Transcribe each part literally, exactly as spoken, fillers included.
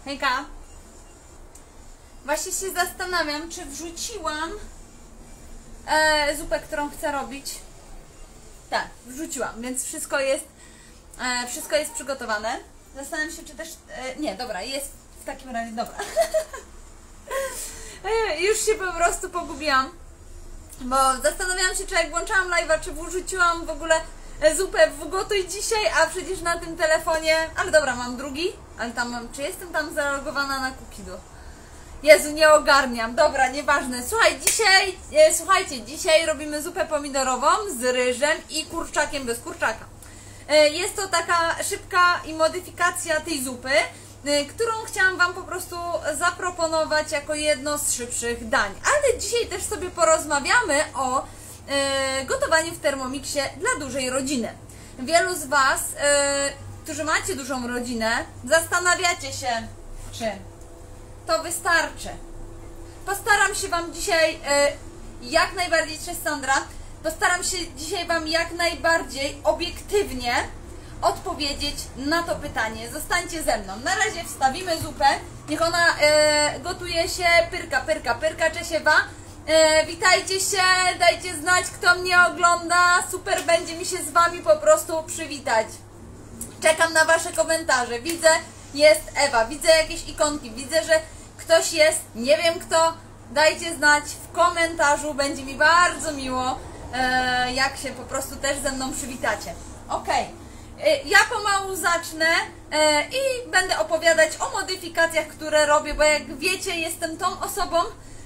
Hejka! Właśnie się zastanawiam, czy wrzuciłam e, zupę, którą chcę robić. Tak, wrzuciłam, więc wszystko jest e, wszystko jest przygotowane. Zastanawiam się, czy też... E, nie, dobra, jest w takim razie, dobra. e, już się po prostu pogubiłam, bo zastanawiałam się, czy jak włączałam live'a, czy wrzuciłam w ogóle zupę w Gotuj dzisiaj, a przecież na tym telefonie... Ale dobra, mam drugi, ale tam mam... Czy jestem tam zalogowana na Kukidu? Jezu, nie ogarniam. Dobra, nieważne. Słuchaj, dzisiaj... E, słuchajcie, dzisiaj robimy zupę pomidorową z ryżem i kurczakiem bez kurczaka. E, jest to taka szybka i modyfikacja tej zupy, e, którą chciałam Wam po prostu zaproponować jako jedno z szybszych dań. Ale dzisiaj też sobie porozmawiamy o e, gotowaniu w Thermomixie dla dużej rodziny. Wielu z Was, e, którzy macie dużą rodzinę, zastanawiacie się, czy to wystarczy. Postaram się Wam dzisiaj e, jak najbardziej, cześć Sandra, postaram się dzisiaj Wam jak najbardziej obiektywnie odpowiedzieć na to pytanie. Zostańcie ze mną. Na razie wstawimy zupę. Niech ona e, gotuje się. Pyrka, pyrka, pyrka, Czesiewa. E, witajcie się, dajcie znać, kto mnie ogląda. Super będzie mi się z Wami po prostu przywitać. Czekam na Wasze komentarze. Widzę, jest Ewa, widzę jakieś ikonki, widzę, że ktoś jest, nie wiem kto. Dajcie znać w komentarzu, będzie mi bardzo miło, e, jak się po prostu też ze mną przywitacie. Ok, e, ja pomału zacznę e, i będę opowiadać o modyfikacjach, które robię, bo jak wiecie, jestem tą osobą,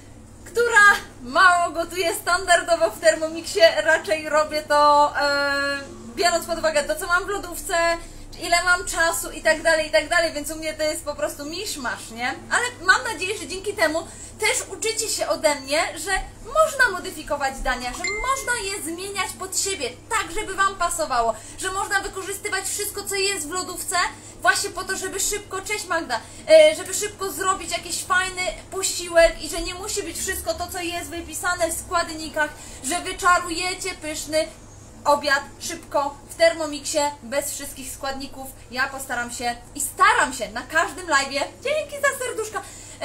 która mało gotuje standardowo w Thermomixie, raczej robię to e, biorąc pod uwagę to, co mam w lodówce, ile mam czasu i tak dalej, i tak dalej, więc u mnie to jest po prostu miszmasz, nie? Ale mam nadzieję, że dzięki temu też uczycie się ode mnie, że można modyfikować dania, że można je zmieniać pod siebie, tak żeby Wam pasowało, że można wykorzystywać wszystko, co jest w lodówce, właśnie po to, żeby szybko, cześć Magda, żeby szybko zrobić jakiś fajny posiłek i że nie musi być wszystko to, co jest wypisane w składnikach, że wyczarujecie pyszny obiad szybko w Thermomixie, bez wszystkich składników. Ja postaram się i staram się na każdym live'ie, dzięki za serduszka,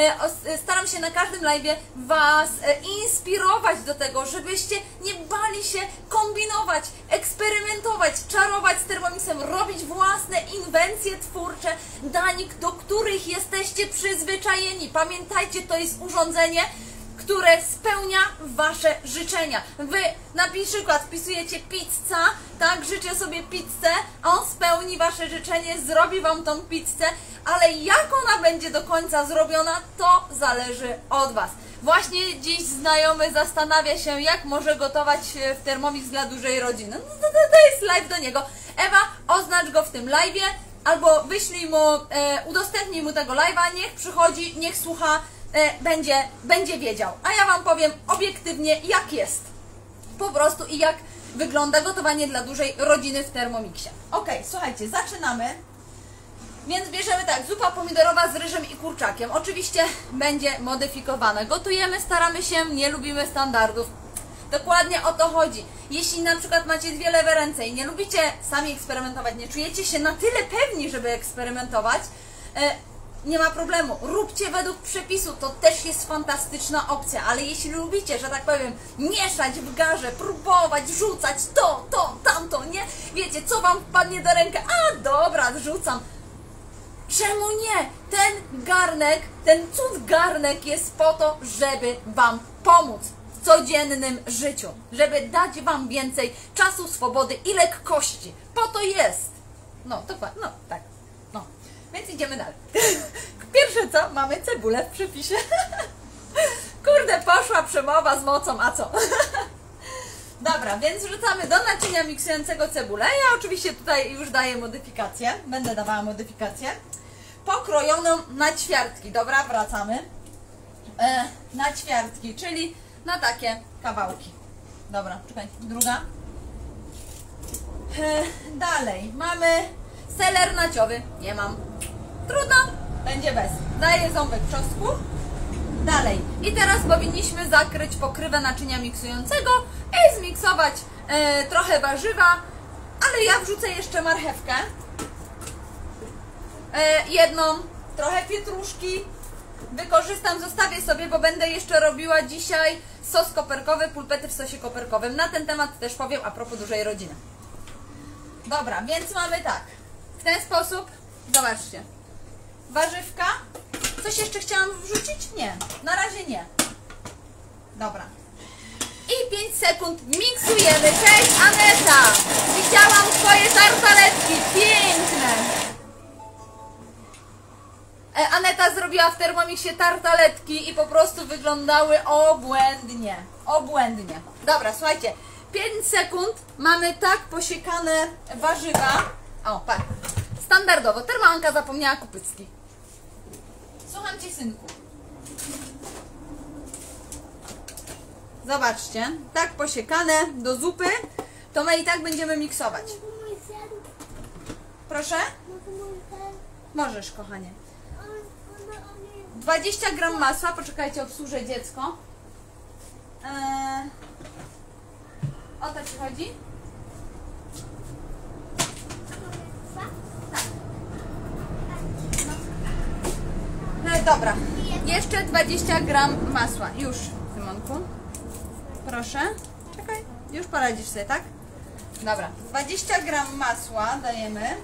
e, staram się na każdym live'ie Was e, inspirować do tego, żebyście nie bali się kombinować, eksperymentować, czarować z Thermomixem, robić własne inwencje twórcze, dań, do których jesteście przyzwyczajeni. Pamiętajcie, to jest urządzenie, które spełnia Wasze życzenia. Wy na przykład wpisujecie pizza, tak, życzę sobie pizzę, on spełni Wasze życzenie, zrobi Wam tą pizzę, ale jak ona będzie do końca zrobiona, to zależy od Was. Właśnie dziś znajomy zastanawia się, jak może gotować w Thermomix dla dużej rodziny. No to, to, to jest live do niego. Ewa, oznacz go w tym live'ie, albo wyślij mu, e, udostępnij mu tego live'a, niech przychodzi, niech słucha, E, będzie, będzie wiedział. A ja Wam powiem obiektywnie, jak jest po prostu i jak wygląda gotowanie dla dużej rodziny w Thermomixie. Ok, słuchajcie, zaczynamy. Więc bierzemy tak, zupa pomidorowa z ryżem i kurczakiem. Oczywiście będzie modyfikowana. Gotujemy, staramy się, nie lubimy standardów. Dokładnie o to chodzi. Jeśli na przykład macie dwie lewe ręce i nie lubicie sami eksperymentować, nie czujecie się na tyle pewni, żeby eksperymentować, e, nie ma problemu, róbcie według przepisu, to też jest fantastyczna opcja, ale jeśli lubicie, że tak powiem, mieszać w garze, próbować, rzucać to, to, tamto, nie? Wiecie, co Wam wpadnie do ręki? A dobra, rzucam. Czemu nie? Ten garnek, ten cud garnek jest po to, żeby Wam pomóc w codziennym życiu, żeby dać Wam więcej czasu, swobody i lekkości. Po to jest. No, dokładnie, no, tak. No. Więc idziemy dalej. Pierwsze co? Mamy cebulę w przepisie. Kurde, poszła przemowa z mocą, a co? Dobra, więc wrzucamy do naczynia miksującego cebulę. Ja oczywiście tutaj już daję modyfikację. Będę dawała modyfikację. Pokrojoną na ćwiartki. Dobra, wracamy. E, na ćwiartki, czyli na takie kawałki. Dobra, czekaj, druga. E, dalej, mamy seler naciowy. Nie mam. Trudno, będzie bez. Daję ząbek czosnku. Dalej. I teraz powinniśmy zakryć pokrywę naczynia miksującego i zmiksować e, trochę warzywa, ale ja wrzucę jeszcze marchewkę. E, jedną trochę pietruszki wykorzystam, zostawię sobie, bo będę jeszcze robiła dzisiaj sos koperkowy, pulpety w sosie koperkowym. Na ten temat też powiem a propos dużej rodziny. Dobra, więc mamy tak, w ten sposób, zobaczcie, warzywka. Coś jeszcze chciałam wrzucić? Nie, na razie nie. Dobra. I pięć sekund miksujemy. Cześć Aneta! Widziałam twoje tartaletki, piękne! E, Aneta zrobiła w Thermomixie tartaletki i po prostu wyglądały obłędnie. Obłędnie. Dobra, słuchajcie, pięć sekund, mamy tak posiekane warzywa. O, tak. Standardowo. Termanka zapomniała kupycki. Słucham cię, synku. Zobaczcie, tak posiekane do zupy, to my i tak będziemy miksować. Proszę? Możesz, kochanie. dwadzieścia gram masła, poczekajcie, obsłużę dziecko. Eee, o to ci chodzi? Tak. No. E, dobra, jeszcze dwadzieścia gram masła, już, Symonku. Proszę. Czekaj, już poradzisz sobie, tak? Dobra, dwadzieścia gram masła dajemy.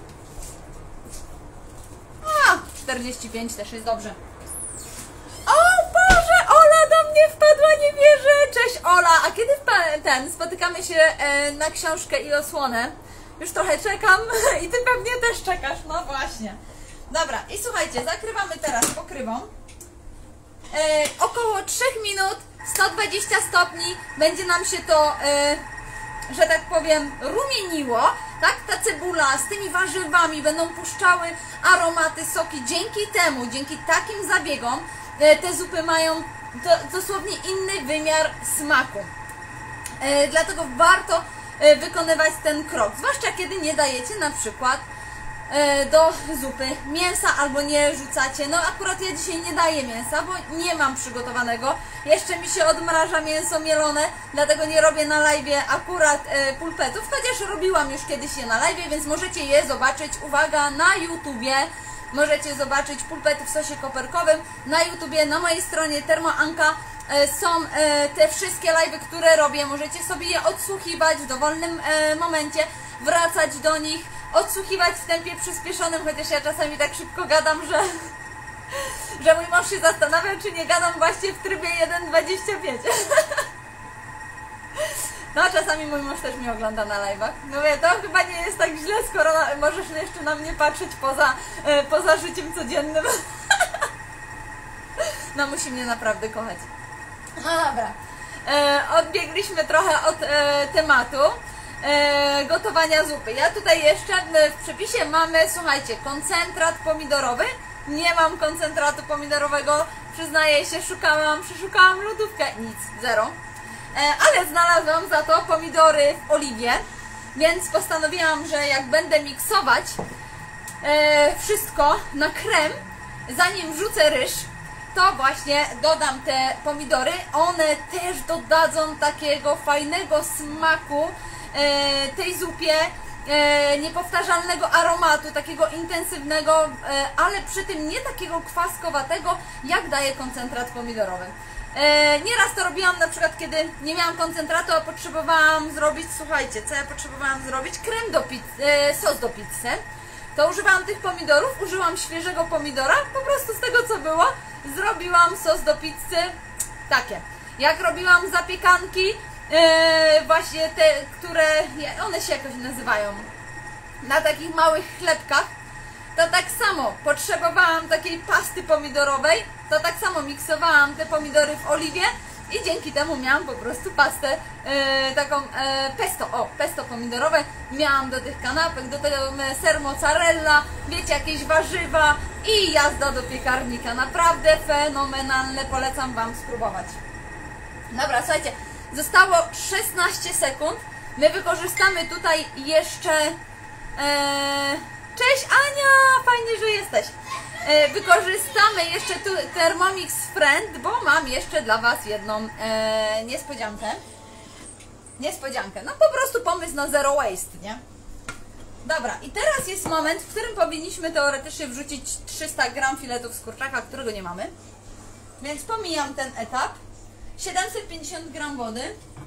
A, czterdzieści pięć też jest dobrze. O Boże, Ola do mnie wpadła, nie wierzę. Cześć Ola, a kiedy ten, spotykamy się e, na książkę i osłonę? Już trochę czekam i ty pewnie też czekasz, no właśnie. Dobra, i słuchajcie, zakrywamy teraz pokrywą. E, około trzech minut, sto dwadzieścia stopni, będzie nam się to, e, że tak powiem, rumieniło, tak? Ta cebula z tymi warzywami będą puszczały aromaty, soki. Dzięki temu, dzięki takim zabiegom, e, te zupy mają do, dosłownie inny wymiar smaku. E, dlatego warto e, wykonywać ten krok, zwłaszcza kiedy nie dajecie na przykład do zupy mięsa albo nie rzucacie. No akurat ja dzisiaj nie daję mięsa, bo nie mam przygotowanego. Jeszcze mi się odmraża mięso mielone, dlatego nie robię na live'ie akurat e, pulpetów, chociaż robiłam już kiedyś je na live'ie, więc możecie je zobaczyć, uwaga, na YouTubie. Możecie zobaczyć pulpety w sosie koperkowym na YouTubie, na mojej stronie Termoanka e, są e, te wszystkie live'y, które robię. Możecie sobie je odsłuchiwać w dowolnym e, momencie, wracać do nich, odsłuchiwać w tempie przyspieszonym, chociaż ja czasami tak szybko gadam, że, że mój mąż się zastanawia, czy nie gadam właśnie w trybie jeden dwadzieścia pięć. No, czasami mój mąż też mnie ogląda na live'ach. No wie, to chyba nie jest tak źle, skoro na, możesz jeszcze na mnie patrzeć poza, e, poza życiem codziennym. No, musi mnie naprawdę kochać. No dobra, e, odbiegliśmy trochę od e, tematu. E, gotowania zupy. Ja tutaj jeszcze w przepisie mamy, słuchajcie, koncentrat pomidorowy. Nie mam koncentratu pomidorowego, przyznaję się, szukałam, przeszukałam lodówkę, nic, zero. E, ale znalazłam za to pomidory w oliwie, więc postanowiłam, że jak będę miksować e, wszystko na krem, zanim wrzucę ryż, to właśnie dodam te pomidory. One też dodadzą takiego fajnego smaku tej zupie, niepowtarzalnego aromatu, takiego intensywnego, ale przy tym nie takiego kwaskowatego, jak daje koncentrat pomidorowy. Nieraz to robiłam, na przykład kiedy nie miałam koncentratu, a potrzebowałam zrobić, słuchajcie, co ja potrzebowałam zrobić? Krem do pizzy, sos do pizzy. To używałam tych pomidorów, użyłam świeżego pomidora, po prostu z tego co było, zrobiłam sos do pizzy takie. Jak robiłam zapiekanki, Yy, właśnie te, które, one się jakoś nazywają, na takich małych chlebkach, to tak samo potrzebowałam takiej pasty pomidorowej, to tak samo miksowałam te pomidory w oliwie i dzięki temu miałam po prostu pastę yy, taką yy, pesto, o, pesto pomidorowe, miałam do tych kanapek, do tego ser mozzarella, wiecie, jakieś warzywa i jazda do piekarnika, naprawdę fenomenalne, polecam Wam spróbować. Dobra, słuchajcie, zostało szesnaście sekund. My wykorzystamy tutaj jeszcze... E, cześć Ania! Fajnie, że jesteś. E, wykorzystamy jeszcze tu Thermomix Friend, bo mam jeszcze dla Was jedną e, niespodziankę. Niespodziankę. No po prostu pomysł na zero waste, nie? Dobra, i teraz jest moment, w którym powinniśmy teoretycznie wrzucić trzysta gram filetów z kurczaka, którego nie mamy. Więc pomijam ten etap. siedemset pięćdziesiąt gram wody.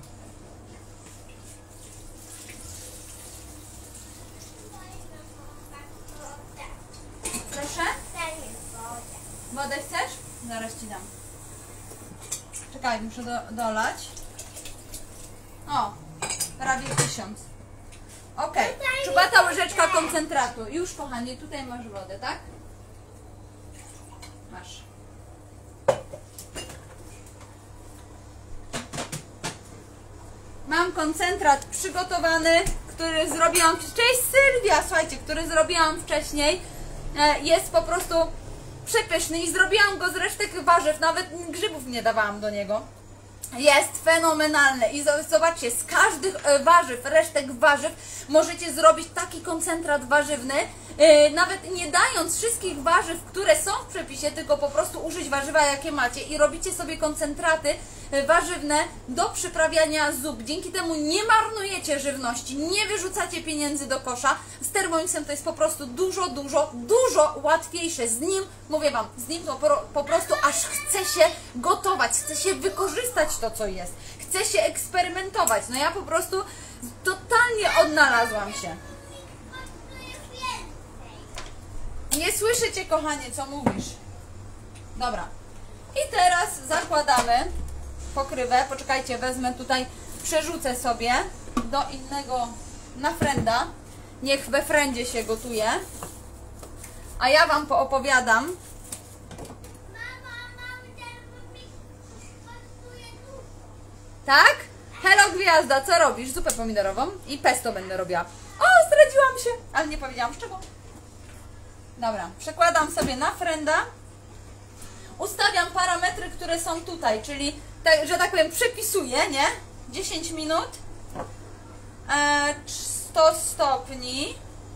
Proszę? Wodę chcesz? Zaraz ci dam. Czekaj, muszę do, dolać. O, prawie tysiąc. Ok, czubata łyżeczka koncentratu. Już, kochanie, tutaj masz wodę, tak? Masz. Mam koncentrat przygotowany, który zrobiłam... Cześć Sylwia, słuchajcie, który zrobiłam wcześniej. Jest po prostu przepyszny i zrobiłam go z resztek warzyw, nawet grzybów nie dawałam do niego. Jest fenomenalny i zobaczcie, z każdych warzyw, resztek warzyw możecie zrobić taki koncentrat warzywny, nawet nie dając wszystkich warzyw, które są w przepisie, tylko po prostu użyć warzywa jakie macie i robicie sobie koncentraty warzywne do przyprawiania zup. Dzięki temu nie marnujecie żywności, nie wyrzucacie pieniędzy do kosza. Z Thermomixem to jest po prostu dużo, dużo, dużo łatwiejsze. Z nim, mówię Wam, z nim to po, po prostu aż chce się gotować, chce się wykorzystać to, co jest. Chce się eksperymentować. No ja po prostu totalnie odnalazłam się. Nie słyszę Cię, kochanie, co mówisz. Dobra. I teraz zakładamy pokrywę. Poczekajcie, wezmę tutaj, przerzucę sobie do innego na frenda. Niech we frendzie się gotuje. A ja Wam poopowiadam. Tak? Hello Gwiazda, co robisz? Zupę pomidorową i pesto będę robiła. O, zdradziłam się, ale nie powiedziałam z czego. Dobra, przekładam sobie na frenda. Ustawiam parametry, które są tutaj, czyli, tak, że tak powiem, przepisuję, nie? dziesięć minut, e, sto stopni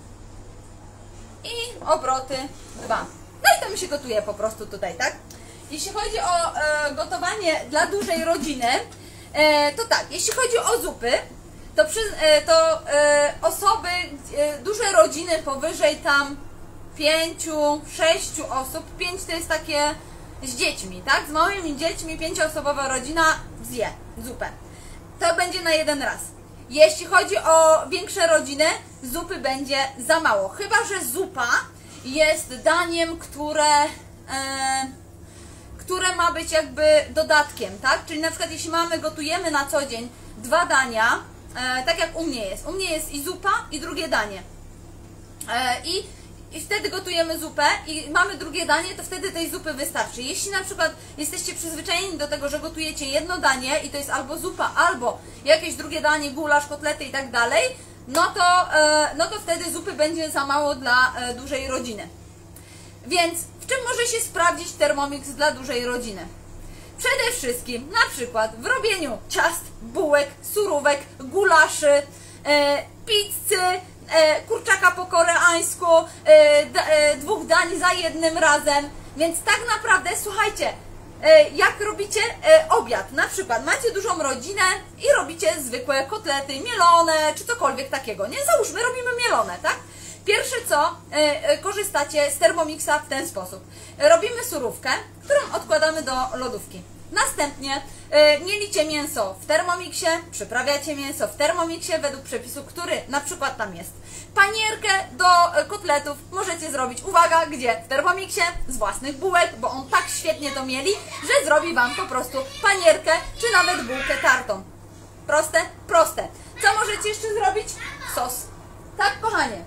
i obroty dwa. No i to mi się gotuje po prostu tutaj, tak? Jeśli chodzi o e, gotowanie dla dużej rodziny, e, to tak, jeśli chodzi o zupy, to, przy, e, to e, osoby, e, duże rodziny powyżej tam pięciu, sześciu osób, pięć to jest takie z dziećmi, tak? Z małymi dziećmi, pięcioosobowa rodzina zje zupę. To będzie na jeden raz. Jeśli chodzi o większe rodziny, zupy będzie za mało. Chyba że zupa jest daniem, które, e, które ma być jakby dodatkiem, tak? Czyli na przykład jeśli mamy, gotujemy na co dzień dwa dania, e, tak jak u mnie jest. U mnie jest i zupa, i drugie danie. E, i I wtedy gotujemy zupę i mamy drugie danie, to wtedy tej zupy wystarczy. Jeśli na przykład jesteście przyzwyczajeni do tego, że gotujecie jedno danie i to jest albo zupa, albo jakieś drugie danie, gulasz, kotlety i tak dalej, no to, e, no to wtedy zupy będzie za mało dla e, dużej rodziny. Więc w czym może się sprawdzić Thermomix dla dużej rodziny? Przede wszystkim na przykład w robieniu ciast, bułek, surówek, gulaszy, e, pizzy, E, kurczaka po koreańsku, e, d, e, dwóch dań za jednym razem, więc tak naprawdę, słuchajcie, e, jak robicie e, obiad, na przykład macie dużą rodzinę i robicie zwykłe kotlety mielone, czy cokolwiek takiego, nie? Załóżmy, robimy mielone, tak? Pierwsze co, e, e, korzystacie z Thermomixa w ten sposób. Robimy surówkę, którą odkładamy do lodówki. Następnie y, mielicie mięso w Thermomixie, przyprawiacie mięso w Thermomixie według przepisu, który na przykład tam jest. Panierkę do y, kotletów możecie zrobić, uwaga, gdzie? W Thermomixie z własnych bułek, bo on tak świetnie to mieli, że zrobi Wam po prostu panierkę, czy nawet bułkę tartą. Proste? Proste. Co możecie jeszcze zrobić? Sos. Tak, kochanie?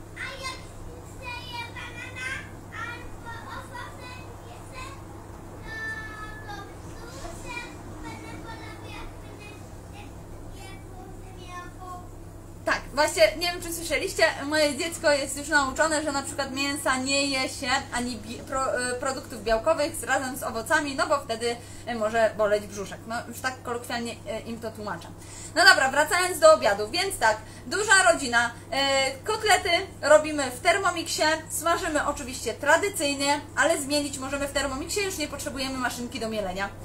Tak, właśnie, nie wiem czy słyszeliście, moje dziecko jest już nauczone, że na przykład mięsa nie je się, ani bi pro, produktów białkowych razem z owocami, no bo wtedy może boleć brzuszek. No już tak kolokwialnie im to tłumaczę. No dobra, wracając do obiadu, więc tak, duża rodzina, kotlety robimy w Thermomixie, smażymy oczywiście tradycyjnie, ale zmielić możemy w Thermomixie, już nie potrzebujemy maszynki do mielenia.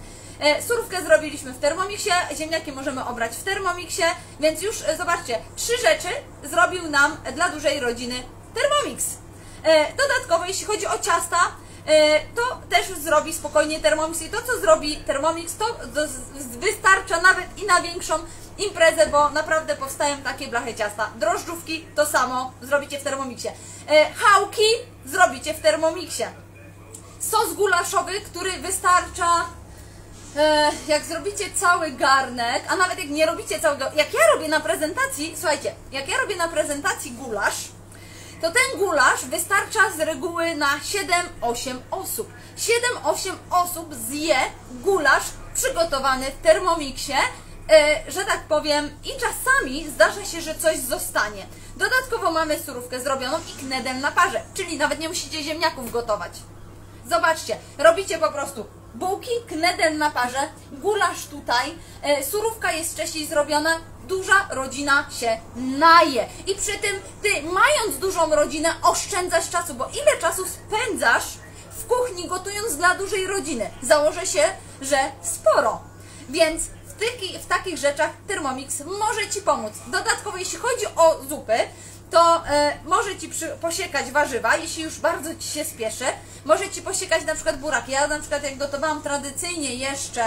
E, surówkę zrobiliśmy w Thermomixie, ziemniaki możemy obrać w Thermomixie, więc już e, zobaczcie, trzy rzeczy zrobił nam dla dużej rodziny Thermomix. E, dodatkowo, jeśli chodzi o ciasta, e, to też zrobi spokojnie Thermomix i to, co zrobi Thermomix, to do, wystarcza nawet i na większą imprezę, bo naprawdę powstają takie blachy ciasta. Drożdżówki to samo zrobicie w Thermomixie. E, chałki zrobicie w Thermomixie. Sos gulaszowy, który wystarcza, e, jak zrobicie cały garnek, a nawet jak nie robicie całego, jak ja robię na prezentacji, słuchajcie, jak ja robię na prezentacji gulasz, to ten gulasz wystarcza z reguły na siedem osiem osób. siedem osiem osób zje gulasz przygotowany w Thermomixie, e, że tak powiem, i czasami zdarza się, że coś zostanie. Dodatkowo mamy surówkę zrobioną i knedel na parze, czyli nawet nie musicie ziemniaków gotować. Zobaczcie, robicie po prostu bułki, knedel na parze, gulasz tutaj, e, surówka jest wcześniej zrobiona, duża rodzina się naje. I przy tym ty, mając dużą rodzinę, oszczędzasz czasu, bo ile czasu spędzasz w kuchni gotując dla dużej rodziny? Założę się, że sporo. Więc w, tyki, w takich rzeczach Thermomix może Ci pomóc. Dodatkowo, jeśli chodzi o zupy, to e, może Ci przy, posiekać warzywa, jeśli już bardzo Ci się spieszy. Może Ci posiekać na przykład buraki. Ja na przykład jak gotowałam tradycyjnie jeszcze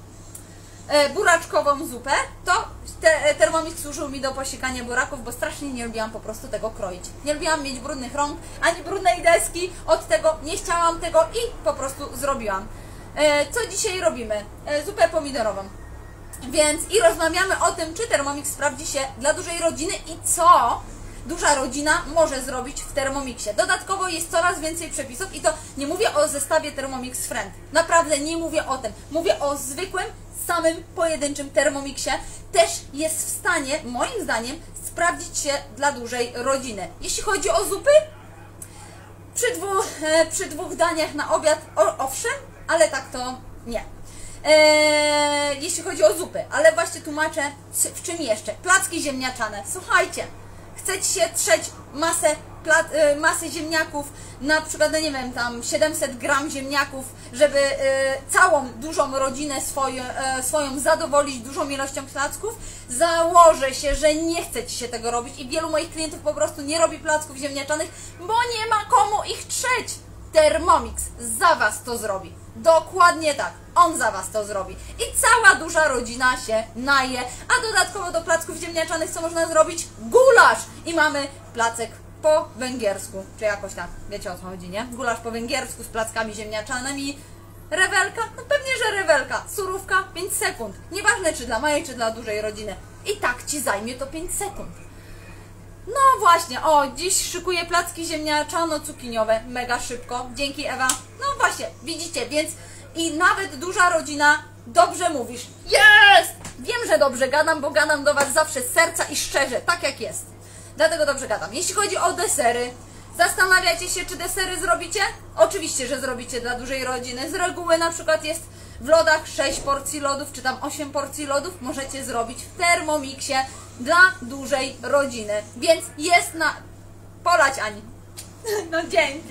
e, buraczkową zupę, to te, Thermomix służył mi do posiekania buraków, bo strasznie nie lubiłam po prostu tego kroić. Nie lubiłam mieć brudnych rąk, ani brudnej deski, od tego nie chciałam tego i po prostu zrobiłam. E, co dzisiaj robimy? E, zupę pomidorową. Więc i rozmawiamy o tym, czy Thermomix sprawdzi się dla dużej rodziny i co duża rodzina może zrobić w Thermomixie. Dodatkowo jest coraz więcej przepisów i to nie mówię o zestawie Thermomix Friend. Naprawdę nie mówię o tym. Mówię o zwykłym, samym pojedynczym Thermomixie. Też jest w stanie, moim zdaniem, sprawdzić się dla dużej rodziny. Jeśli chodzi o zupy, przy dwóch, e, przy dwóch daniach na obiad, o, owszem, ale tak to nie. Eee, jeśli chodzi o zupy, ale właśnie tłumaczę w czym jeszcze. Placki ziemniaczane. Słuchajcie, chcecie się trzeć masę, plat, e, masę ziemniaków, na przykład, nie wiem, tam siedemset gram ziemniaków, żeby e, całą dużą rodzinę swoje, e, swoją zadowolić dużą ilością placków. Założę się, że nie chcecie się tego robić i wielu moich klientów po prostu nie robi placków ziemniaczanych, bo nie ma komu ich trzeć. Thermomix za Was to zrobi. Dokładnie tak. On za Was to zrobi. I cała duża rodzina się naje. A dodatkowo do placków ziemniaczanych co można zrobić? Gulasz! I mamy placek po węgiersku. Czy jakoś tak. Wiecie o co chodzi, nie? Gulasz po węgiersku z plackami ziemniaczanymi. Rewelka? No pewnie, że rewelka. Surówka? pięć sekund. Nieważne czy dla małej, czy dla dużej rodziny. I tak Ci zajmie to pięć sekund. No właśnie, o, dziś szykuję placki ziemniaczano-cukiniowe, mega szybko, dzięki Ewa. No właśnie, widzicie, więc i nawet duża rodzina, dobrze mówisz, jest! Wiem, że dobrze gadam, bo gadam do Was zawsze z serca i szczerze, tak jak jest. Dlatego dobrze gadam. Jeśli chodzi o desery, zastanawiacie się, czy desery zrobicie? Oczywiście, że zrobicie dla dużej rodziny. Z reguły na przykład jest w lodach sześć porcji lodów, czy tam osiem porcji lodów, możecie zrobić w Thermomixie dla dużej rodziny. Więc jest na... Polać Ani. No dzięki.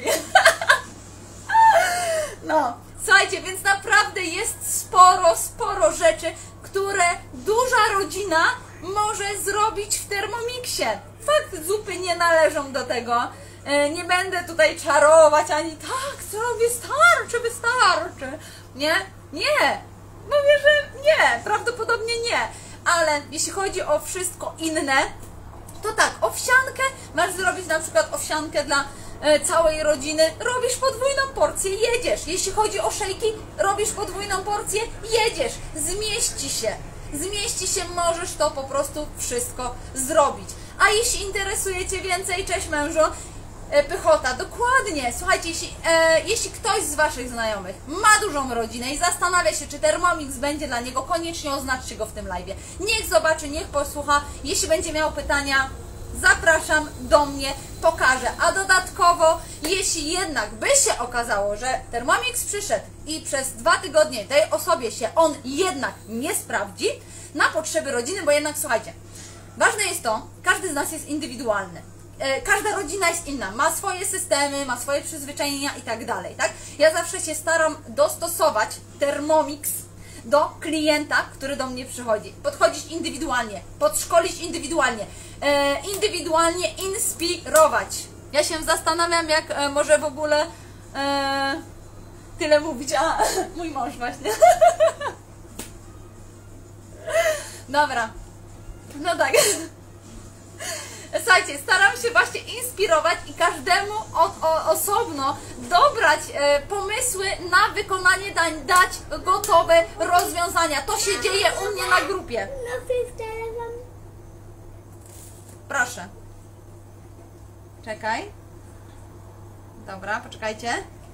No, słuchajcie, więc naprawdę jest sporo, sporo rzeczy, które duża rodzina może zrobić w Thermomixie. Fakt, zupy nie należą do tego. Nie będę tutaj czarować, ani tak, zrobię, starczy, wystarczy. Nie? Nie. Mówię, że nie. Prawdopodobnie nie. Ale jeśli chodzi o wszystko inne, to tak, owsiankę masz zrobić na przykład owsiankę dla e, całej rodziny, robisz podwójną porcję, jedziesz. Jeśli chodzi o szejki, robisz podwójną porcję, jedziesz. Zmieści się. Zmieści się, możesz to po prostu wszystko zrobić. A jeśli interesuje Cię więcej, cześć mężu, e, pychota, dokładnie. Słuchajcie, jeśli, e, jeśli ktoś z Waszych znajomych ma dużą rodzinę i zastanawia się, czy Thermomix będzie dla niego, koniecznie oznaczcie go w tym live'ie. Niech zobaczy, niech posłucha. Jeśli będzie miał pytania, zapraszam do mnie, pokażę. A dodatkowo, jeśli jednak by się okazało, że Thermomix przyszedł i przez dwa tygodnie tej osobie się on jednak nie sprawdzi na potrzeby rodziny, bo jednak słuchajcie, ważne jest to, każdy z nas jest indywidualny. Każda rodzina jest inna, ma swoje systemy, ma swoje przyzwyczajenia i tak dalej, tak? Ja zawsze się staram dostosować Thermomix do klienta, który do mnie przychodzi. Podchodzić indywidualnie, podszkolić indywidualnie, e, indywidualnie inspirować. Ja się zastanawiam, jak e, może w ogóle e, tyle mówić. A, mój mąż właśnie. Dobra. No tak. Słuchajcie, staram się właśnie inspirować i każdemu od, o, osobno dobrać e, pomysły na wykonanie dań, dać gotowe rozwiązania. To się dzieje u mnie na grupie. Proszę. Czekaj. Dobra, poczekajcie.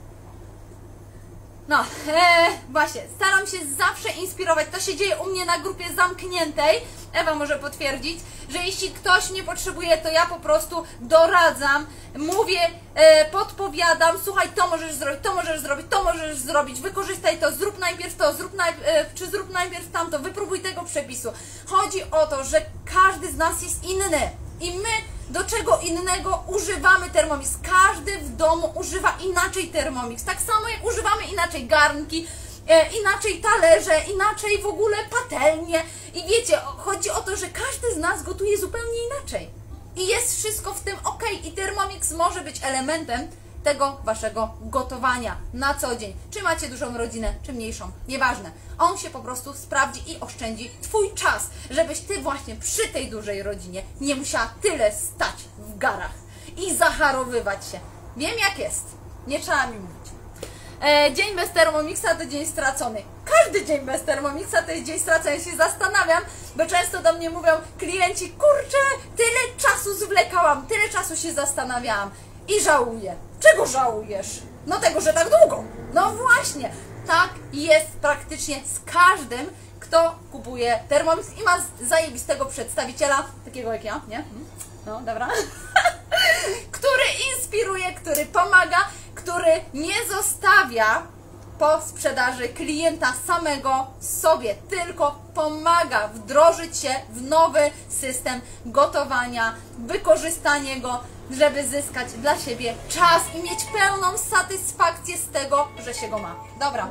No, e, właśnie, staram się zawsze inspirować. To się dzieje u mnie na grupie zamkniętej. Ewa może potwierdzić, że jeśli ktoś nie potrzebuje, to ja po prostu doradzam, mówię, e, podpowiadam, słuchaj, to możesz zrobić, to możesz zrobić, to możesz zrobić, wykorzystaj to, zrób najpierw to, zrób najpierw, e, czy zrób najpierw tamto, wypróbuj tego przepisu. Chodzi o to, że każdy z nas jest inny i my do czego innego używamy Thermomix. Każdy w domu używa inaczej Thermomix. Tak samo jak używamy inaczej garnki, e, inaczej talerze, inaczej w ogóle patelnie. I wiecie, chodzi o to, że każdy z nas gotuje zupełnie inaczej. I jest wszystko w tym ok. I Thermomix może być elementem tego waszego gotowania na co dzień. Czy macie dużą rodzinę, czy mniejszą, nieważne. On się po prostu sprawdzi i oszczędzi twój czas, żebyś ty właśnie przy tej dużej rodzinie nie musiała tyle stać w garach i zaharowywać się. Wiem jak jest, nie trzeba mi mówić. E, dzień bez Thermomixa to dzień stracony. Każdy dzień bez Thermomixa to jest dzień stracony. Ja się zastanawiam, bo często do mnie mówią klienci, kurczę, tyle czasu zwlekałam, tyle czasu się zastanawiałam i żałuję. Czego żałujesz? No tego, że tak długo. No właśnie, tak jest praktycznie z każdym, kto kupuje Thermomix i ma zajebistego przedstawiciela, takiego jak ja, nie? No, dobra. Który inspiruje, który pomaga, który nie zostawia po sprzedaży klienta samego sobie, tylko pomaga wdrożyć się w nowy system gotowania, wykorzystanie go, żeby zyskać dla siebie czas i mieć pełną satysfakcję z tego, że się go ma. Dobra.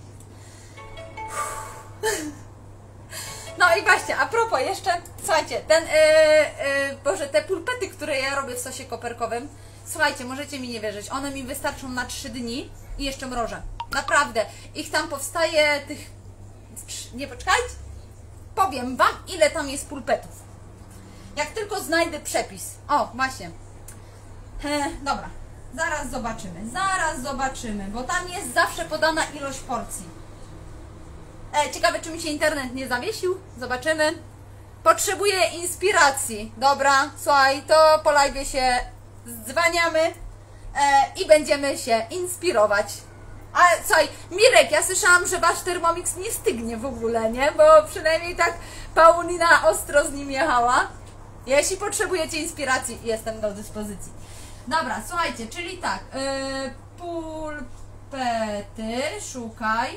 No i właśnie, a propos jeszcze, słuchajcie, ten, yy, yy, Boże, te pulpety, które ja robię w sosie koperkowym, słuchajcie, możecie mi nie wierzyć, one mi wystarczą na trzy dni i jeszcze mrożę. Naprawdę, ich tam powstaje tych, nie poczekajcie, powiem wam, ile tam jest pulpetów. Jak tylko znajdę przepis. O, właśnie. E, dobra, zaraz zobaczymy, zaraz zobaczymy, bo tam jest zawsze podana ilość porcji. E, ciekawe, czy mi się internet nie zawiesił? Zobaczymy. Potrzebuję inspiracji. Dobra, słuchaj, to po live się dzwaniamy e, i będziemy się inspirować. A słuchaj, Mirek, ja słyszałam, że wasz Thermomix nie stygnie w ogóle, nie? Bo przynajmniej tak Paulina ostro z nim jechała. Jeśli potrzebujecie inspiracji, jestem do dyspozycji. Dobra, słuchajcie, czyli tak, yy, pulpety, szukaj.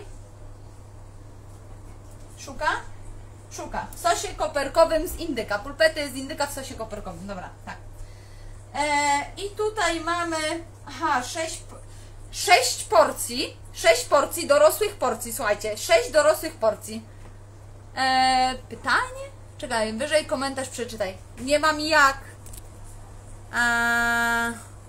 Szuka? Szuka. W sosie koperkowym z indyka. Pulpety z indyka w sosie koperkowym. Dobra, tak. E, I tutaj mamy, aha, sześć, sześć porcji. sześć porcji, dorosłych porcji, słuchajcie. sześć dorosłych porcji. E, pytanie? Czekaj, wyżej komentarz przeczytaj. Nie mam jak. A...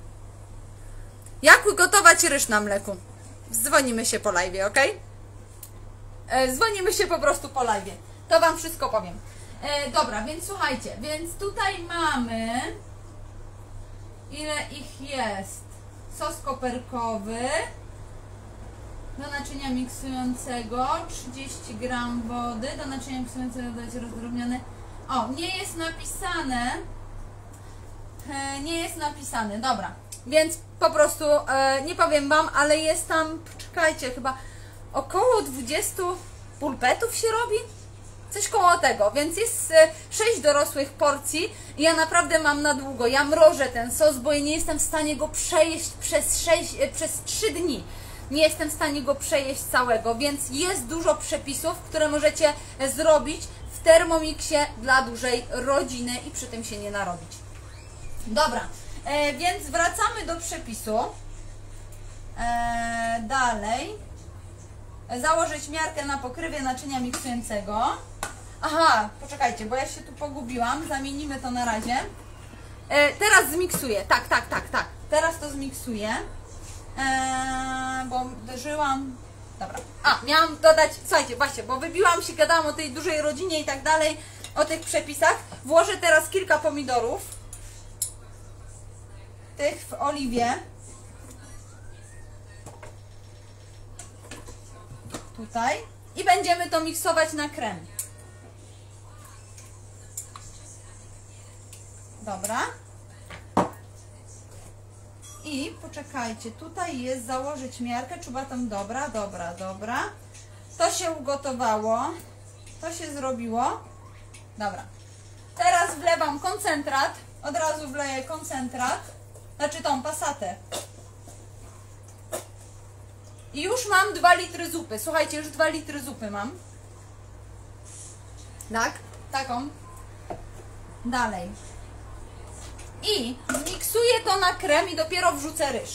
Jak ugotować ryż na mleku? Dzwonimy się po live, ok? E, dzwonimy się po prostu po live. To wam wszystko powiem. E, dobra, więc słuchajcie, więc tutaj mamy, ile ich jest? Sos koperkowy do naczynia miksującego, trzydzieści gram wody, do naczynia miksującego dodać rozdrobnione. O, nie jest napisane, e, nie jest napisane, dobra, więc po prostu e, nie powiem wam, ale jest tam, czekajcie, chyba około dwudziestu pulpetów się robi. Coś koło tego, więc jest sześć dorosłych porcji i ja naprawdę mam na długo. Ja mrożę ten sos, bo ja nie jestem w stanie go przejeść przez, sześć, przez trzy dni. Nie jestem w stanie go przejeść całego, więc jest dużo przepisów, które możecie zrobić w Thermomixie dla dużej rodziny i przy tym się nie narobić. Dobra, e, więc wracamy do przepisu. E, dalej. założyć miarkę na pokrywie naczynia miksującego. Aha, poczekajcie, bo ja się tu pogubiłam, zamienimy to na razie. E, teraz zmiksuję, tak, tak, tak, tak, teraz to zmiksuję, e, bo uderzyłam, dobra, a, miałam dodać, słuchajcie, właśnie, bo wybiłam się, gadałam o tej dużej rodzinie i tak dalej, o tych przepisach. Włożę teraz kilka pomidorów, tych w oliwie, tutaj, i będziemy to miksować na krem. Dobra. I poczekajcie, tutaj jest założyć miarkę czubatą, dobra, dobra, dobra. To się ugotowało, to się zrobiło. Dobra. Teraz wlewam koncentrat, od razu wleję koncentrat, znaczy tą pasatę. I już mam dwa litry zupy, słuchajcie, już dwa litry zupy mam. Tak, taką. Dalej. I zmiksuję to na krem i dopiero wrzucę ryż.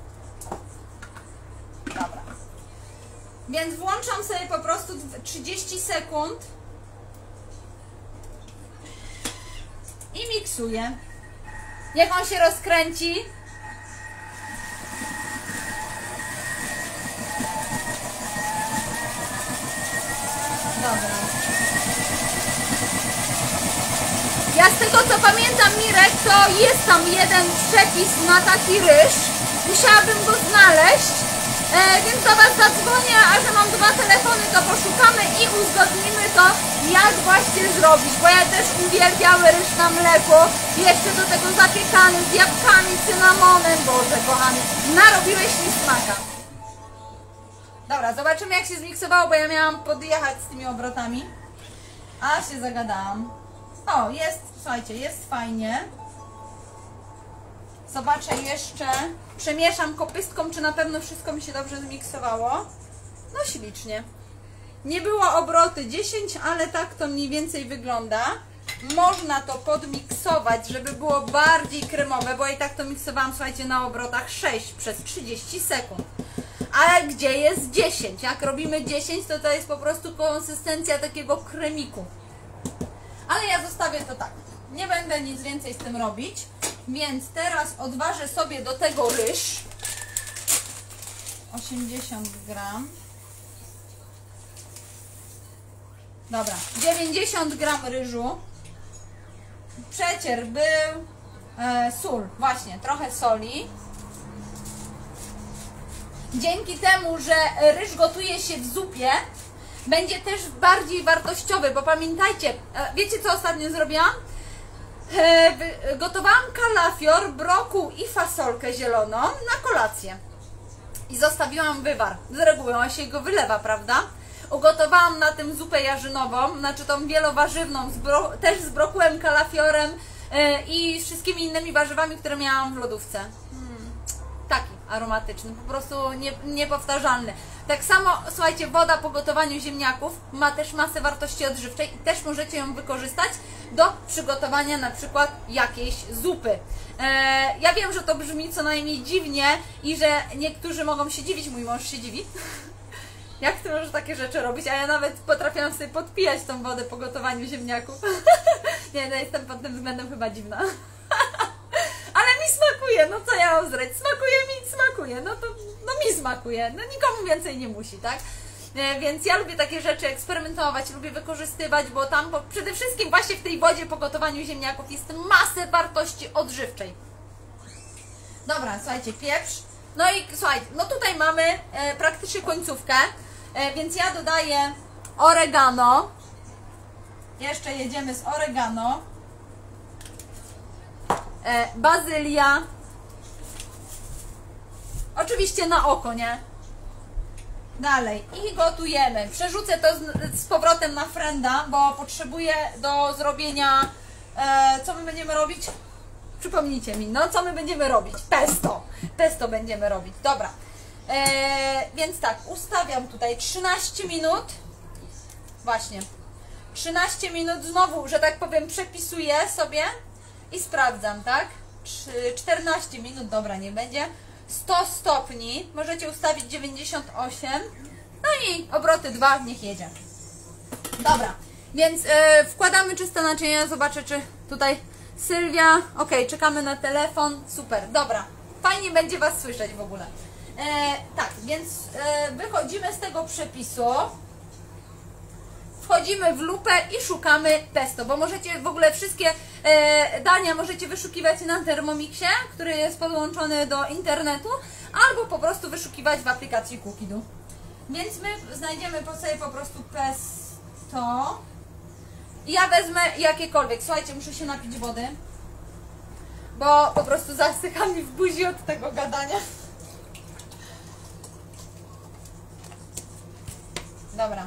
Dobra. Więc włączam sobie po prostu trzydzieści sekund i miksuję. Niech on się rozkręci. Dobra. Ja z tego co pamiętam, Mirek, to jest tam jeden przepis na taki ryż. Musiałabym go znaleźć, e, więc do Was zadzwonię, a że mam dwa telefony, to poszukamy i uzgodnimy to, jak właśnie zrobić. Bo ja też uwielbiam ryż na mleku, jeszcze do tego zapiekany z jabłkami, cynamonem. Boże kochany, narobiłeś mi smaka. Dobra, zobaczymy jak się zmiksowało, bo ja miałam podjechać z tymi obrotami. A się zagadałam. O, jest, słuchajcie, jest fajnie. Zobaczę jeszcze, przemieszam kopystką, czy na pewno wszystko mi się dobrze zmiksowało. No ślicznie. Nie było obroty dziesięć, ale tak to mniej więcej wygląda. Można to podmiksować, żeby było bardziej kremowe, bo i tak to miksowałam, słuchajcie, na obrotach sześć przez trzydzieści sekund. A gdzie jest dziesięć? Jak robimy dziesięć, to to jest po prostu konsystencja takiego kremiku. Ale ja zostawię to tak. Nie będę nic więcej z tym robić. Więc teraz odważę sobie do tego ryż. osiemdziesiąt gram. Dobra, dziewięćdziesiąt gram ryżu. Przecier był. E, sól, właśnie, trochę soli. Dzięki temu, że ryż gotuje się w zupie, będzie też bardziej wartościowy, bo pamiętajcie, wiecie co ostatnio zrobiłam? E, gotowałam kalafior, brokuł i fasolkę zieloną na kolację. I zostawiłam wywar. Z reguły się go wylewa, prawda? Ugotowałam na tym zupę jarzynową, znaczy tą wielowarzywną, z bro, też z brokułem, kalafiorem e, i wszystkimi innymi warzywami, które miałam w lodówce. Hmm, taki aromatyczny, po prostu nie, niepowtarzalny. Tak samo, słuchajcie, woda po gotowaniu ziemniaków ma też masę wartości odżywczej i też możecie ją wykorzystać do przygotowania na przykład jakiejś zupy. E, ja wiem, że to brzmi co najmniej dziwnie i że niektórzy mogą się dziwić, mój mąż się dziwi. Jak ty możesz takie rzeczy robić? A ja nawet potrafiłam sobie podpijać tą wodę po gotowaniu ziemniaków. Nie, no jestem pod tym względem chyba dziwna. Ale mi smakuje, no co ja mam zrobić? Smakuje mi, smakuje, no to no mi smakuje, no nikomu więcej nie musi, tak? E, więc ja lubię takie rzeczy eksperymentować, lubię wykorzystywać, bo tam po, przede wszystkim właśnie w tej wodzie po gotowaniu ziemniaków jest masę wartości odżywczej. Dobra, słuchajcie, pieprz. No i słuchajcie, no tutaj mamy e, praktycznie końcówkę, e, więc ja dodaję oregano. Jeszcze jedziemy z oregano. E, bazylia. Oczywiście na oko, nie? Dalej. I gotujemy. Przerzucę to z, z powrotem na frenda, bo potrzebuję do zrobienia... E, co my będziemy robić? Przypomnijcie mi, no co my będziemy robić? Pesto. Pesto będziemy robić. Dobra. E, więc tak, ustawiam tutaj trzynaście minut. Właśnie. trzynaście minut znowu, że tak powiem, przepisuję sobie i sprawdzam, tak? czternaście minut, dobra, nie będzie. sto stopni. Możecie ustawić dziewięćdziesiąt osiem. No i obroty dwa, niech jedzie. Dobra, więc e, wkładamy czyste naczynia, zobaczę czy tutaj Sylwia, ok, czekamy na telefon, super, dobra, fajnie będzie Was słyszeć w ogóle. E, tak, więc e, wychodzimy z tego przepisu, wchodzimy w lupę i szukamy pesto, bo możecie w ogóle wszystkie e, dania możecie wyszukiwać na Thermomixie, który jest podłączony do internetu, albo po prostu wyszukiwać w aplikacji Cookidu. Więc my znajdziemy po sobie po prostu pesto. Ja wezmę jakiekolwiek. Słuchajcie, muszę się napić wody, bo po prostu zasycha mi w buzi od tego gadania. Dobra.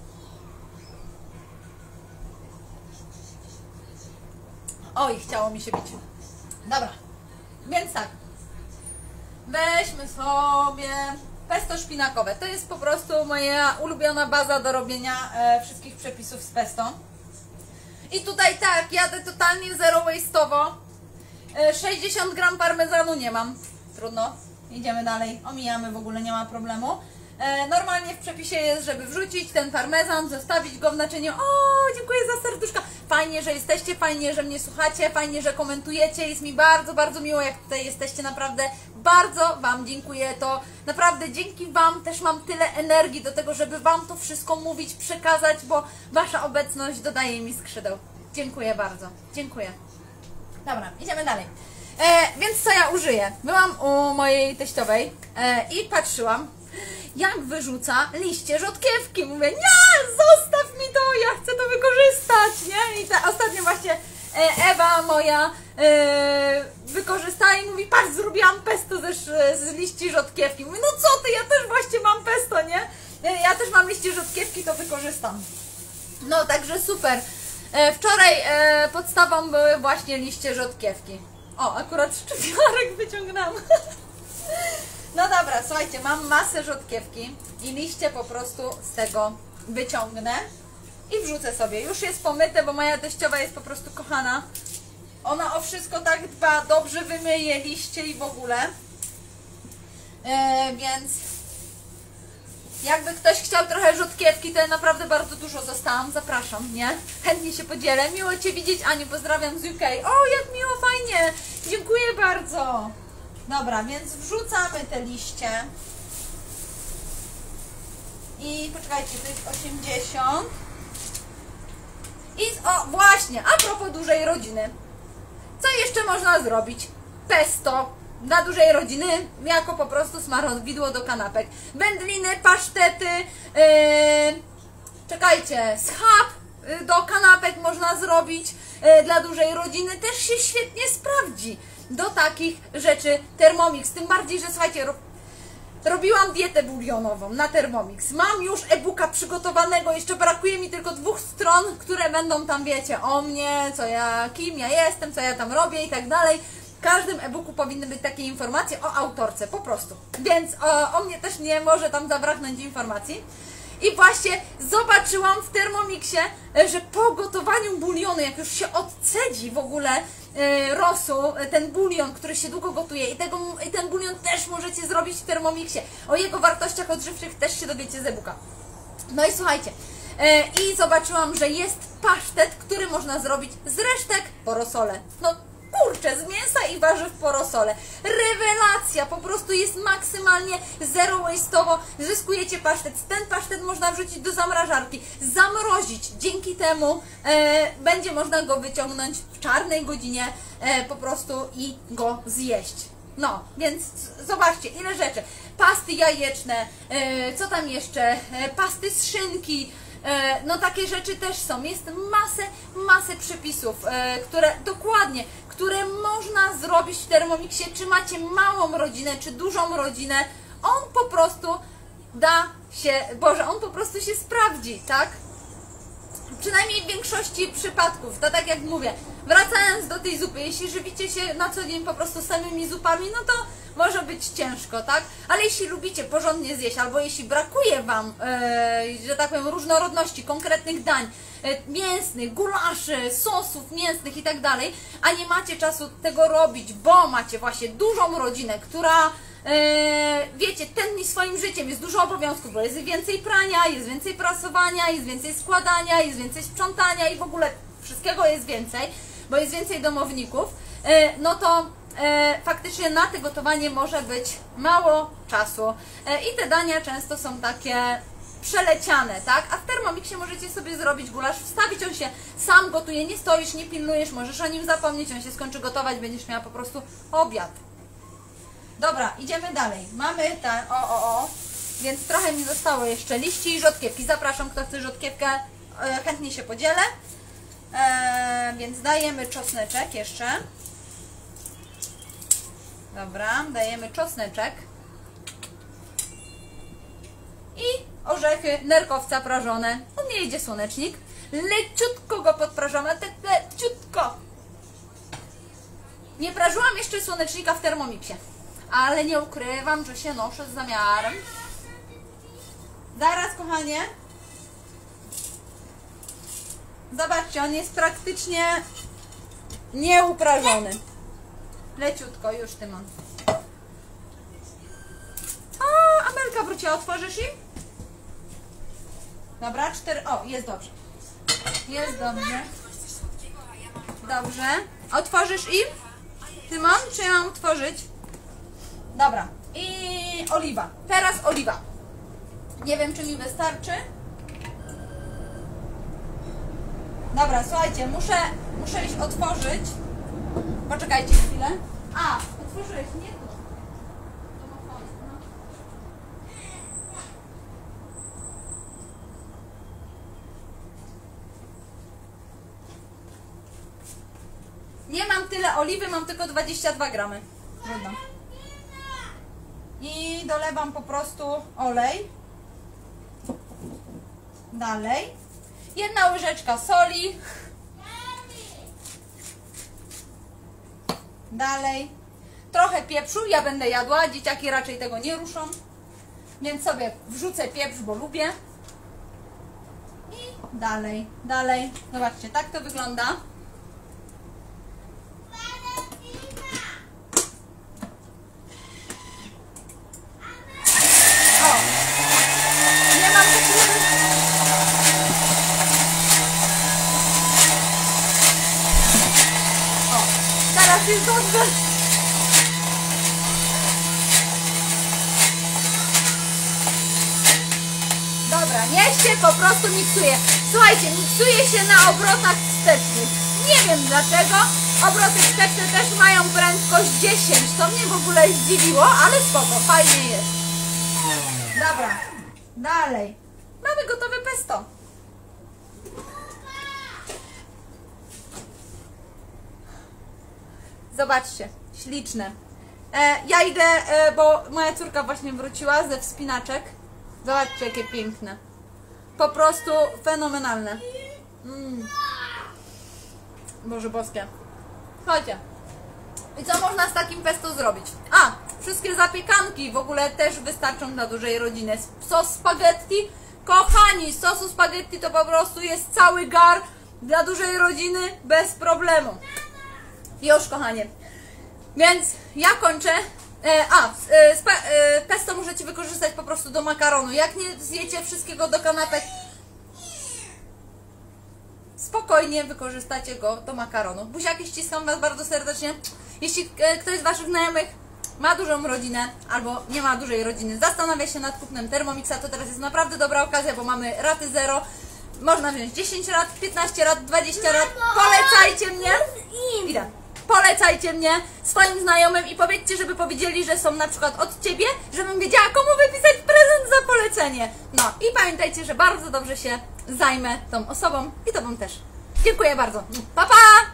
Oj, chciało mi się bić. Dobra. Więc tak. Weźmy sobie pesto szpinakowe. To jest po prostu moja ulubiona baza do robienia e, wszystkich przepisów z pesto. I tutaj tak, jadę totalnie zero waste'owo. E, sześćdziesiąt gram parmezanu nie mam. Trudno. Idziemy dalej. Omijamy, w ogóle nie ma problemu. E, normalnie w przepisie jest, żeby wrzucić ten parmezan, zostawić go w naczyniu. O, dziękuję za serduszka. Fajnie, że jesteście, fajnie, że mnie słuchacie, fajnie, że komentujecie. Jest mi bardzo, bardzo miło, jak tutaj jesteście. Naprawdę bardzo Wam dziękuję. To naprawdę dzięki Wam też mam tyle energii do tego, żeby Wam to wszystko mówić, przekazać, bo Wasza obecność dodaje mi skrzydeł. Dziękuję bardzo. Dziękuję. Dobra, idziemy dalej. E, więc co ja użyję? Byłam u mojej teściowej e, i patrzyłam, jak wyrzuca liście rzodkiewki. Mówię, nie, zostaw mi to, ja chcę to wykorzystać, nie? I ta, ostatnio właśnie Ewa moja e, wykorzystała i mówi, patrz, zrobiłam pesto ze, z liści rzodkiewki. Mówię, no co ty, ja też właśnie mam pesto, nie? Ja też mam liście rzodkiewki, to wykorzystam. No, także super. E, wczoraj e, podstawą były właśnie liście rzodkiewki. O, akurat szczypiorek wyciągnęłam. No dobra, słuchajcie, mam masę rzodkiewki i liście po prostu z tego wyciągnę i wrzucę sobie. Już jest pomyte, bo moja teściowa jest po prostu kochana. Ona o wszystko tak dba, dobrze wymyje liście i w ogóle. Yy, więc jakby ktoś chciał trochę rzodkiewki, to ja naprawdę bardzo dużo zostałam. Zapraszam, nie? Chętnie się podzielę. Miło Cię widzieć, Aniu, pozdrawiam z U K. O, jak miło, fajnie. Dziękuję bardzo. Dobra, więc wrzucamy te liście. I poczekajcie, to jest osiemdziesiąt. I o, właśnie, a propos dużej rodziny. Co jeszcze można zrobić? Pesto dla dużej rodziny, jako po prostu smarowidło do kanapek. Wędliny, pasztety, yy, czekajcie, schab yy, do kanapek można zrobić yy, dla dużej rodziny. Też się świetnie sprawdzi do takich rzeczy Thermomix. Tym bardziej, że słuchajcie, ro, robiłam dietę bulionową na Thermomix. Mam już e-booka przygotowanego, jeszcze brakuje mi tylko dwóch stron, które będą tam, wiecie, o mnie, co ja, kim ja jestem, co ja tam robię i tak dalej. W każdym e-booku powinny być takie informacje o autorce, po prostu. Więc o, o mnie też nie może tam zabraknąć informacji. I właśnie zobaczyłam w Thermomixie, że po gotowaniu bulionu, jak już się odcedzi w ogóle yy, rosół, ten bulion, który się długo gotuje, i, tego, i ten bulion też możecie zrobić w Thermomixie. O jego wartościach odżywczych też się dowiecie z e-booka. No i słuchajcie, yy, i zobaczyłam, że jest pasztet, który można zrobić z resztek po rosole. No kurczę, z mięsa i warzyw po rosole. Rewelacja, po prostu jest maksymalnie zero waste'owo. Zyskujecie pasztet. Ten pasztet można wrzucić do zamrażarki, zamrozić. Dzięki temu e, będzie można go wyciągnąć w czarnej godzinie e, po prostu i go zjeść. No, więc zobaczcie, ile rzeczy. Pasty jajeczne, e, co tam jeszcze? E, pasty z szynki. No takie rzeczy też są. Jest masę, masę przepisów, e, które dokładnie, które można zrobić w Thermomixie, czy macie małą rodzinę, czy dużą rodzinę, on po prostu da się, Boże, on po prostu się sprawdzi, tak? Przynajmniej w większości przypadków, to tak jak mówię, wracając do tej zupy, jeśli żywicie się na co dzień po prostu samymi zupami, no to może być ciężko, tak? Ale jeśli lubicie porządnie zjeść, albo jeśli brakuje Wam, e, że tak powiem, różnorodności, konkretnych dań, e, mięsnych, gulaszy, sosów mięsnych i tak dalej, a nie macie czasu tego robić, bo macie właśnie dużą rodzinę, która e, wiecie, tętni swoim życiem, jest dużo obowiązków, bo jest więcej prania, jest więcej prasowania, jest więcej składania, jest więcej sprzątania i w ogóle wszystkiego jest więcej, bo jest więcej domowników, e, no to E, faktycznie na te gotowanie może być mało czasu e, i te dania często są takie przeleciane, tak? A w Thermomixie możecie sobie zrobić gulasz, wstawić, on się sam gotuje, nie stoisz, nie pilnujesz, możesz o nim zapomnieć, on się skończy gotować, będziesz miała po prostu obiad. Dobra, idziemy dalej. Mamy ten, o, o, o, więc trochę mi zostało jeszcze liści i rzodkiewki. Zapraszam, kto chce rzodkiewkę, e, chętnie się podzielę. E, więc dajemy czosneczek jeszcze. Dobra, dajemy czosneczek i orzechy nerkowca prażone. On nie jedzie słonecznik. Leciutko go podprażamy, tak leciutko. Nie prażyłam jeszcze słonecznika w Thermomixie, ale nie ukrywam, że się noszę z zamiarem. Zaraz, kochanie. Zobaczcie, on jest praktycznie nieuprażony. Leciutko, już Tymon. O, Amelka wróciła, otworzysz im? Dobra, cztery, o, jest dobrze. Jest dobrze. Dobrze. Otworzysz im? Tymon, czy ja mam otworzyć? Dobra. I oliwa. Teraz oliwa. Nie wiem, czy mi wystarczy. Dobra, słuchajcie, muszę, muszę iść otworzyć. Poczekajcie chwilę. A, otworzyłeś, nie tu. Nie mam tyle oliwy, mam tylko dwadzieścia dwa gramy. Trudno. I dolewam po prostu olej. Dalej. Jedna łyżeczka soli. Dalej. Trochę pieprzu, ja będę jadła, dzieciaki raczej tego nie ruszą. Więc sobie wrzucę pieprz, bo lubię. I dalej, dalej. Zobaczcie, tak to wygląda. O! Nie mam takiego... O! Teraz jest dobrze. Dobra, niech się po prostu miksuje. Słuchajcie, miksuje się na obrotach wstecznych. Nie wiem dlaczego. Obroty wsteczne też mają prędkość dziesięć. To mnie w ogóle zdziwiło, ale spoko, fajnie jest. Dobra, dalej. Mamy gotowe pesto. Zobaczcie, śliczne. E, ja idę, e, bo moja córka właśnie wróciła ze wspinaczek. Zobaczcie, jakie piękne. Po prostu fenomenalne. Mm. Boże boskie. Słuchajcie. I co można z takim pesto zrobić? A, wszystkie zapiekanki w ogóle też wystarczą dla dużej rodziny. Sos spaghetti. Kochani, sosu spaghetti to po prostu jest cały gar dla dużej rodziny bez problemu. Już, kochanie. Więc ja kończę. E, a, e, spa, e, pesto możecie wykorzystać po prostu do makaronu. Jak nie zjecie wszystkiego do kanapek, spokojnie wykorzystacie go do makaronu. Buziaki, ściskam Was bardzo serdecznie. Jeśli e, ktoś z Waszych znajomych ma dużą rodzinę albo nie ma dużej rodziny, zastanawia się nad kupnem Thermomixa, to teraz jest naprawdę dobra okazja, bo mamy raty zero. Można wziąć dziesięć rat, piętnaście rat, dwadzieścia rat. Polecajcie mnie. Idę. Polecajcie mnie swoim znajomym i powiedzcie, żeby powiedzieli, że są na przykład od Ciebie, żebym wiedziała, komu wypisać prezent za polecenie. No i pamiętajcie, że bardzo dobrze się zajmę tą osobą i Tobą też. Dziękuję bardzo. Pa, pa!